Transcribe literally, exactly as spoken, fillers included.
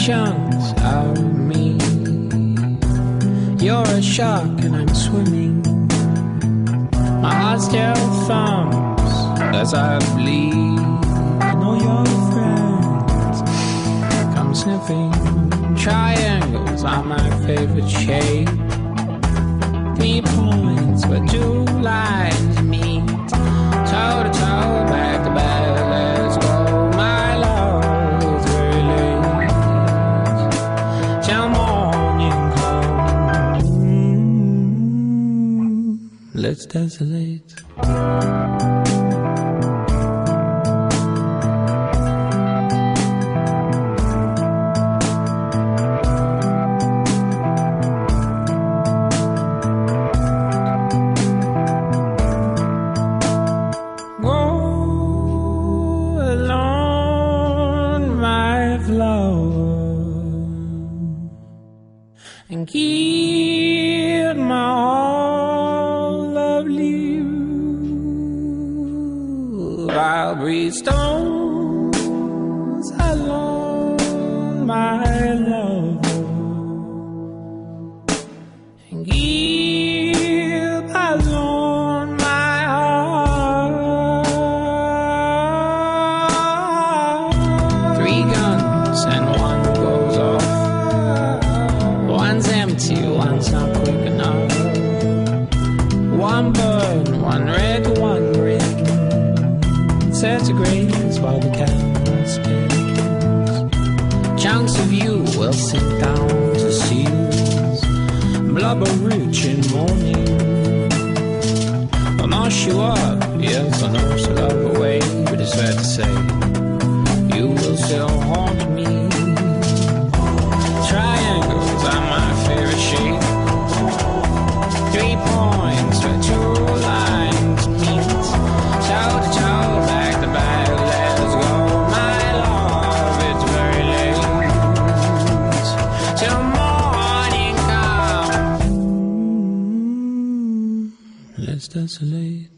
chunks out of me. You're a shark and I'm swimming. My heart still thumps as I bleed. And all your friends come sniffing. Triangles are my favorite shape. Three points where two lines meet. Toe to toe, back to back, let's go. My love is very late till morning comes. Let's desolate. And keep my all of you. I'll breathe stones alone, my love, and keep alone my heart. Three guns and one goes off. One's empty, one's not quick enough. One burn, one red, one green. Centigrades while the candle spins. Chunks of you will sink down to seals. Blubber rich in morning. I'll mash you up, yes, I know so love away. But it's fair to say, you will still haunt me. Triangles are my favorite shape. Three points where two lines meet. Toe to toe, back to back, let's go. My love, it's very late till morning comes. Let's desolate.